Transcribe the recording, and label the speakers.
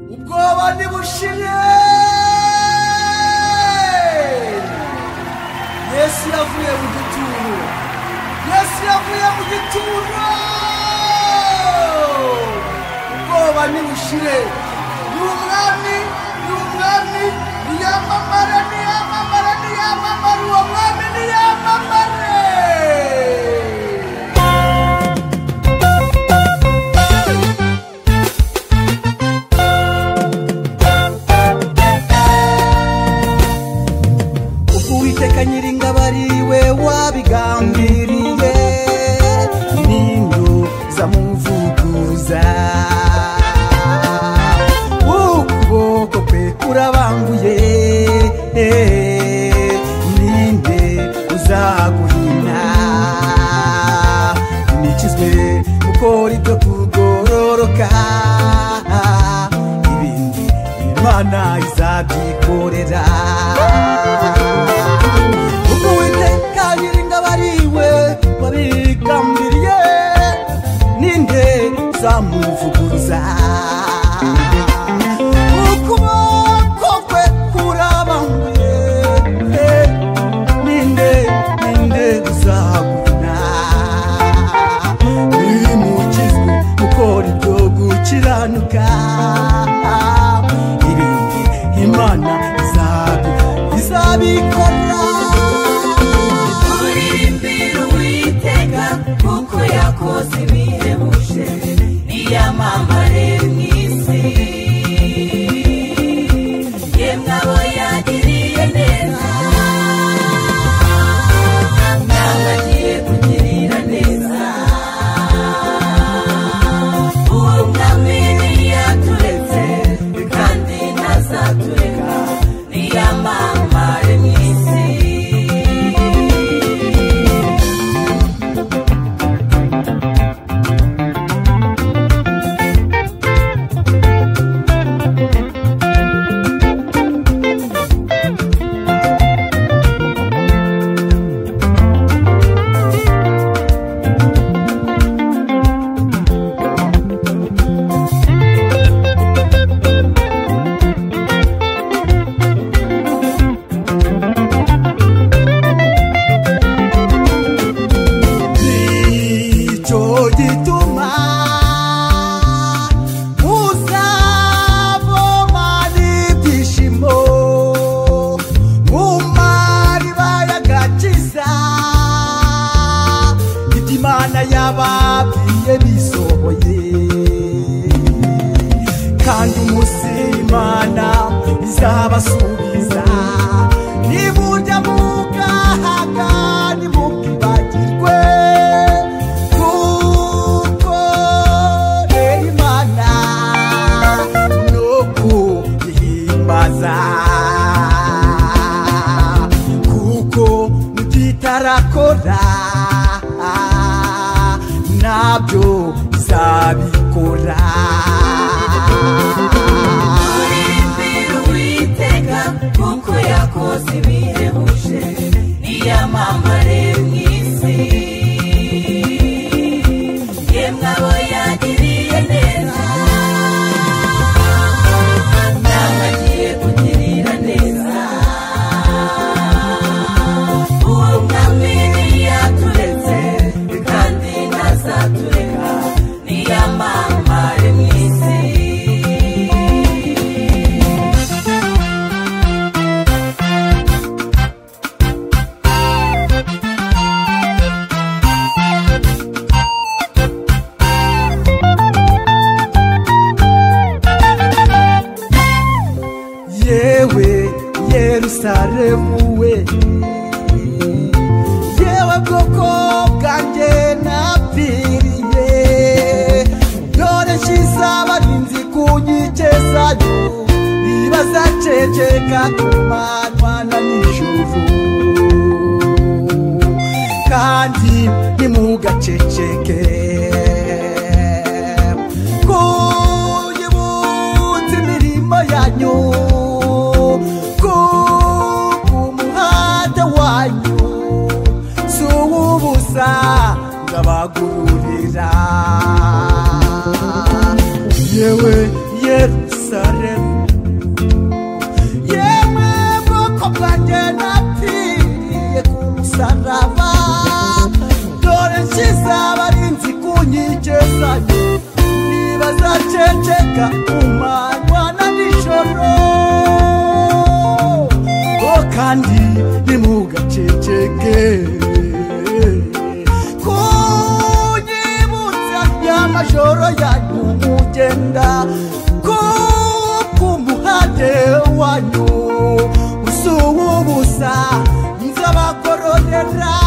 Speaker 1: ubwoba nibushire. Yesu yavuye mu gituro, Yesu yavuye mu gituro. Ubwoba nibushire. Umwami niyamamare, uwo mwami niyamamare. Uwiteka Nyiringabo ariwe wabigambiriye, nindu zamuvuguza. Ukuboko kwe kurabanguye, ninde uzaguhina? Nikizwe gukora ibyo kugororoka, ibindi Imana izabyikorera. Uwiteka Nyiringabo ariwe wabigambiriye, ninde uzamuvuguruza? Ukuboko kwe kurabanguye, ninde uzaguhina? Nimukizwe gukora ibyo gukiranuka, ibindi Imana izabikora.
Speaker 2: Uririmbira Uwiteka kuko yakoze ibihebuje, niyamamare mw'isi. Yemwe abo yagiriye neza, nawe agiye kugirira neza. Uwo mwami ntiyaturetse kandi ntazatureka, niyamamare mw'isi.
Speaker 1: Imana yababwiye bisohoye, kandi umunsi Imana izabasubiza. Niburya mugahaga ntimukibagirwe, kuko Imana no kuyihimbaza, kuko mutitarakora nabyo izabikora.
Speaker 2: Uririmbira Uwiteka kuko yakoze ibihebuje, niyamamare mw'isi. Yemwe abo yagiriye neza, nawe agiye kugirira neza. Uwo mwami ntiyaturetse kandi ntazatureka, niyamamare mw'isi.
Speaker 1: Yewe Yerusalemu we, yewe bwoko bwanjye napfiriye, dore nshyize abarinzi ku nkike zayo, ntibazaceceka ku manywa na nijoro, kandi ntimugaceceke. Kuyibutsa imirimo yanyu, umuhanda wanyu si uw'ubusa, ndabagurira. Yewe Yerusalemu iteka kumanywa na nijoro kandi nimugaceceke kunyibutsa y'amajoro yanyu mugenda kumuhate wanyu usububusa nzabagororera